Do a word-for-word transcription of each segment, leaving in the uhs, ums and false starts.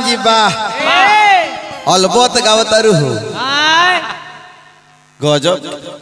जी वाह अलबत गावतारू हो गजब।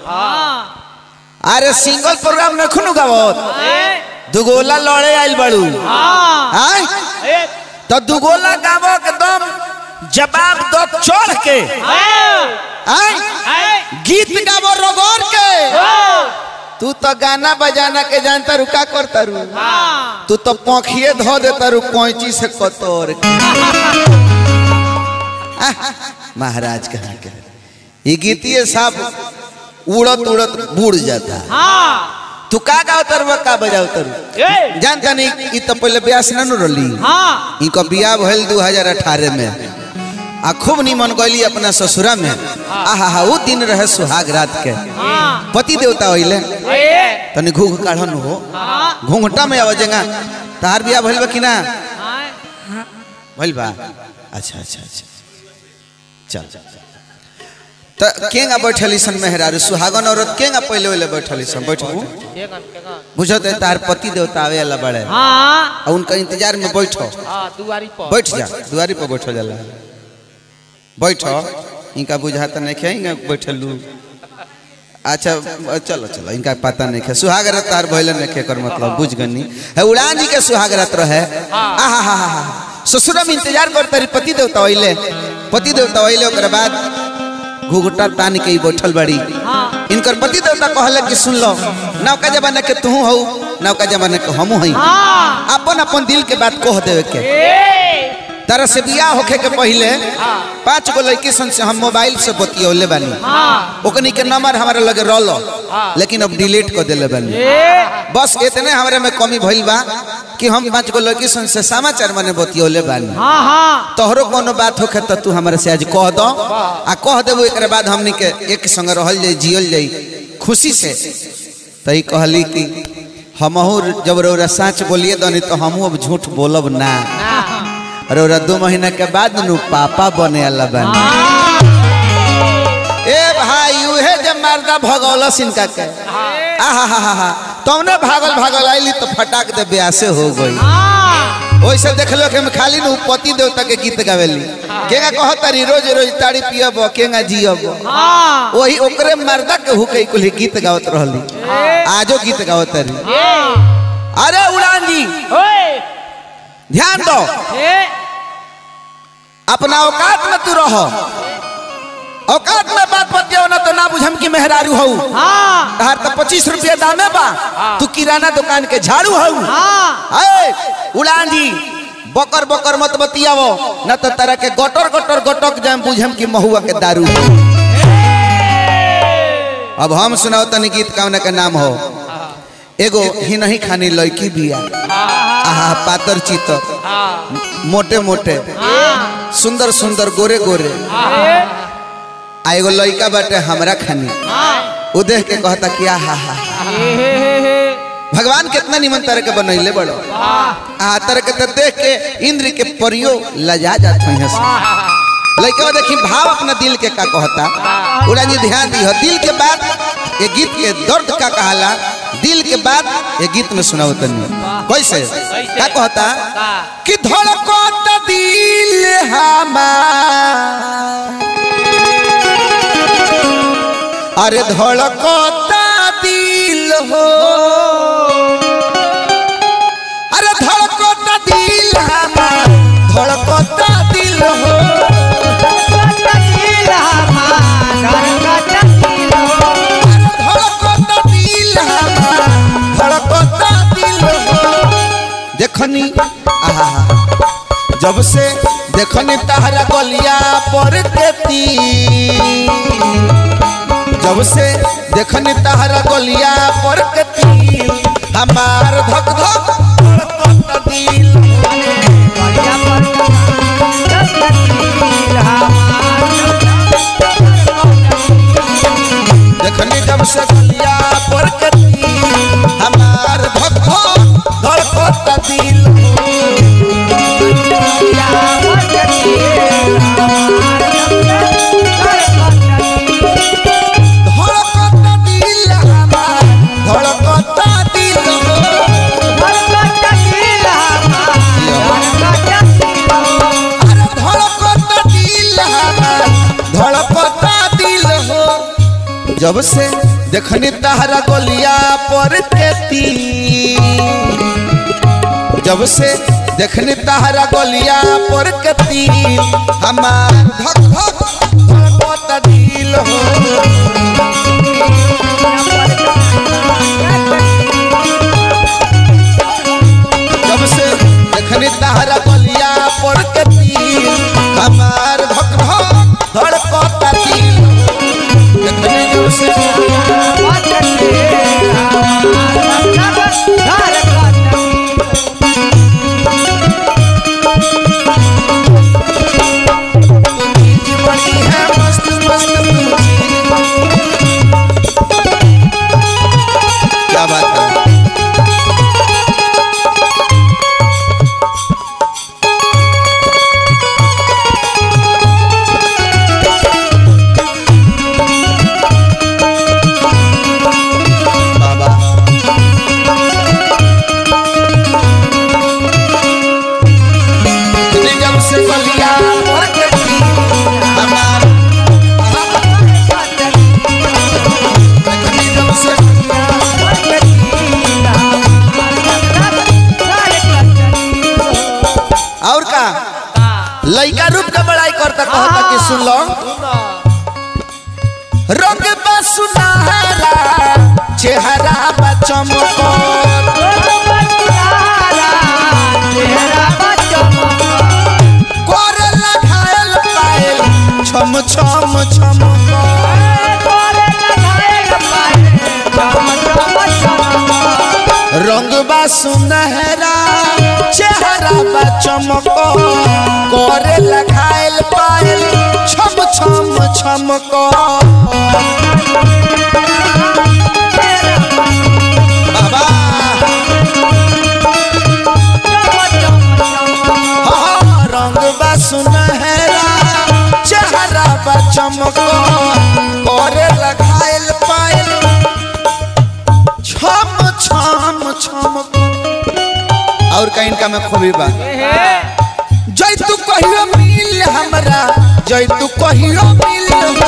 अरे सिंगल प्रोग्राम न खुनु गावत दुगोला लड़े आइल बाड़ू हां तो दुगोला गावो एकदम जवाब दो चढ़ के हां गीत गावो रगोर के। तू तो गाना बजाना के जानता रू का करता रू तू तो पंखिए धो देता रू कोंची से कतोर महाराज कहाँ के ये गीतिए सब उड़त उड़त बुड़ जाता। तू का गावता रू का बजावता रू जानता नहीं। ये तो पहले ब्याह से न रही इनका ब्याह भइल दो हजार अठारह में आ खूब निमन गईली अपना ससुरा में। आहा हा वो दिन रहे सुहाग रात के पति देवता होइले तनी घूघ काढ़न हो घूंघटा में आवाजेगा तार बिया भइल बा कि ना भइल बा। अच्छा अच्छा अच्छा चल त केंगा बैठली सन मेहरारू सुहागन औरत केंगा पहले वाले बैठली सन बैठू बुझत है तार पति देवता आवे वाला बड़े हां उनका इंतजार में बैठो दुआरी पर बैठ जा दुआरी पर बैठो जाला बैठो इनका बुझाता नहीं खे बैठलू। अच्छा चलो चलो इनका पता नहीं खे सुहाग रात तार भइले नहीं खे कर मतलब बुझ गनी है उड़ान जी के सुहाग रात रहे। आहा हा हा ससुरा में इंतजार करता रही पति देवता होइले पति देवता होइले ओकर बाद घुघटा तान के बैठल बड़ी इनकर पति देवता कहले कि सुन लो नौका जमाना के तू हो नौका जमाना के हमहू हई अपन अपन दिल के बात कह देवे के। तारा से बियाह होखे के पहले पांच गो लड़की सन से हम मोबाइल से बतियौले बानी ओकनी के नंबर हमारे लगे रहलो लेकिन अब डिलीट कर देले बानी। बस इतने हमारे में कमी भइल बा कि हम पांच गो लड़की सन से समाचार माने बतियौले बानी। तोहरो कोनो बात होखे त तू हमारे से आज कह दो आ कह देबो एकरे बाद हमनी के एक संग रहल जाई जियल जाई खुशी से। तई कहली कि हमहू जब रौरा सच बोलिए दनी तो हमहू अब झूठ बोलब ना और दो महीना के बाद नु पापा बने वाला बने। ए भाई उहे जब मर्दा भगौल सिनका के आहा हा हा तुमने भागल भागल आईली तो फटाक दे ब्याह से हो गई। वैसे देख लो कि हम खाली नु पति देवता के गीत गावेली केगा कहतारी रोज रोज ताड़ी पियब केगा जियब वही ओकरे मर्दा के हुके कुल गीत गावत रहली आजो गीत गावतारी। अरे उड़ान जी ध्यान दो अपना औकात में तू रहो औकात में बात बतियो ना तो ना बुझम की मेहरारू हो तार तो पच्चीस रुपया दामे बा तू किराना दुकान के झाड़ू हो। उड़ान जी बकर बकर मत बतियावो ना तो तरह के गटर गटर गटक जाम बुझम की महुआ के दारू। अब हम सुनाओ तनी गीत कौन के नाम हो एगो ही नहीं खानी लड़की बिया आहा पातर चितर मोटे मोटे सुंदर सुंदर गोरे गोरे आ एगो लड़का बाटे हमरा खानी वो देख के कहता कि आहा हा भगवान कितना निमन तरह के बनैले बड़ो आ तरह के तो देख के इंद्र के परियो लजा जात हैं लड़का देखी भाव अपना दिल के का कहता उड़ा जी ध्यान दी दिल के बाद ये गीत के दर्द का कहला दिल के बाद ये गीत में सुनाओ तनी कैसे क्या कहता कि धड़कत दिल हमार अरे धड़कत दिल हो अरे धड़कत दिल हमार धड़कत दिल हो देखनी आहा जब से देखनी तहरा गलिया पर देती जब से देखनी तहरा गलिया पर देती हमार धक धक धड़कत दिल देखनी जब से गलिया पर देती हमार धक धक धड़कत दिल धड़कत दिल जब से देखनी तहरा गोलिया पर केती जब से देखनी तहरा गोलिया पर केती हमार धक धक धड़कत दिल हो जब से देखनी तहरा गोलिया पर केती हमार धक धक धड़कत दिल देखनी जब से क्या बात है बाबा जब से गलिया और का लइका रूप का बड़ाई करता कहता कि सुन लो रंग बा सुनहरा चेहरा बा चमकौर कोरे लगायल पायल छम छम छमकौर रंग बा सुनहरा चेहरा बा चमकौर कोरे लगायल पायल छम छम छमकौर बाबा हाँ रंग बा सुनहरा चेहरा बा चमकौर कोरे लगायल पायल छम छम छमकौर और का इनका में खूबी बा जय तू कहियो मिल हमरा जय तू कहियो मिल हो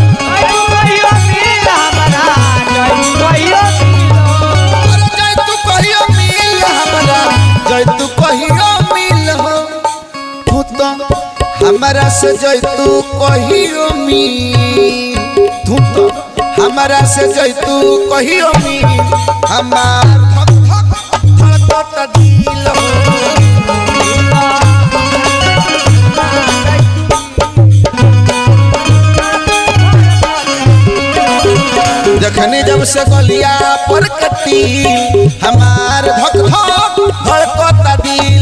अरे जय तू कहियो मिल हमरा जय तू कहियो मिल हो तू तो हमरा से जय तू कहियो मिल तू तो हमरा से जय तू कहियो मिल हमार धक धक धड़कत दिल हो देखनी जब से गलिया पर कती हमार धक धक धड़कत दिल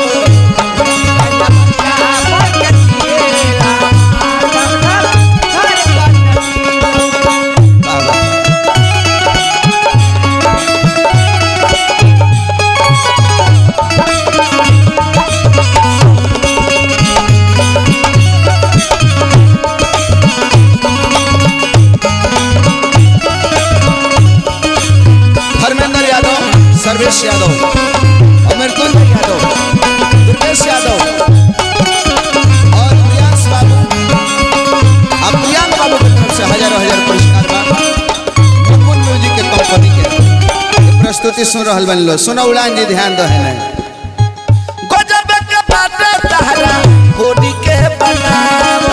सर्वेश यादव अमरतुल्य यादव दुर्गेश यादव और प्रियांश बाबू अब प्रियांक बाबू की तरफ से हजारों हजार पुरस्कार बा मुकुंद म्यूजिक के कंपनी के प्रस्तुति सुन रहल बन लो सुनो उड़ान जी ध्यान दो है ना गजब के बाटे तहरा बॉडी के बनावो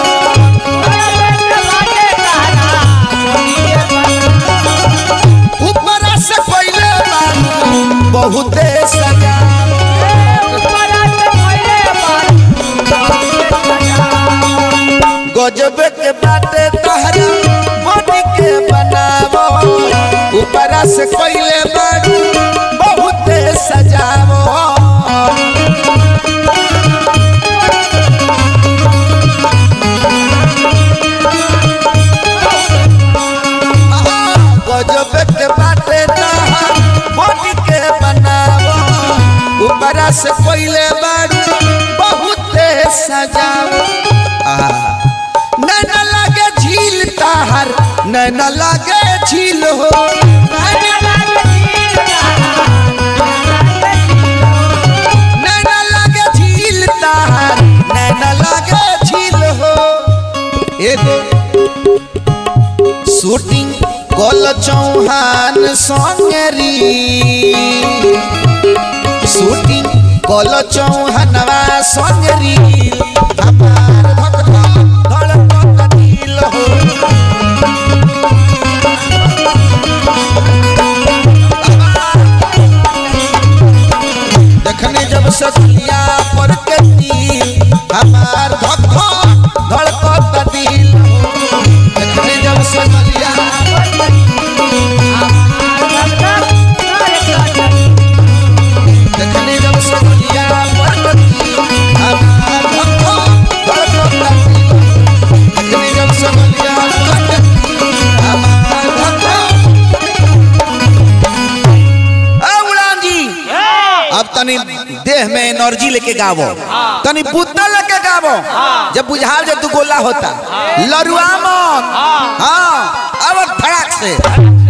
ऊपर से कोइले बहुत सजा गजब के बाटे तहरा बॉडी के बनावो ऊपर से कोइले बाड़ू बहुत सजावो गजब के बाटे तहरा बॉडी के बनावो ऊपर से कोइले बाड़ू बहुत सजावो नैना लागे झील ताहर नैना लागे झील हो नैना लागे झील ताहर नैना लागे झील हो एगो शूटिंग कल चौहान संगरी शूटिंग कल चौहानवा संगरी हमार धक धड़कत दिल हो देखने जब सखिया पर के दिल हमार धक धड़कत दिल हो देखने जब सखिया देखने जब सखिया पर के दिल हमार धक धड़कत दिल देखने जब सखिया पर के दिल हमार धक अब तनी देह में एनर्जी लेके गावो तनी बुद्धा लेके गावो जब बुझाल जब तू गोला होता लरुआ मन हाँ अब धड़ाक से